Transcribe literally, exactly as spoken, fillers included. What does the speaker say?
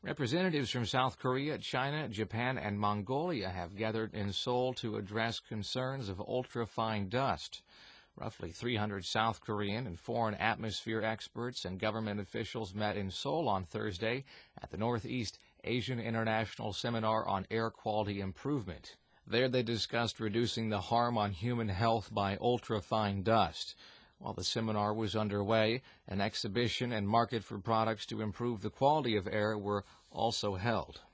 Representatives from South Korea, China, Japan, and Mongolia have gathered in Seoul to address concerns of ultrafine dust. Roughly three hundred South Korean and foreign atmosphere experts and government officials met in Seoul on Thursday at the Northeast Asian International Seminar on Air Quality Improvement. There they discussed reducing the harm on human health by ultrafine dust. While the seminar was underway, an exhibition and market for products to improve the quality of air were also held.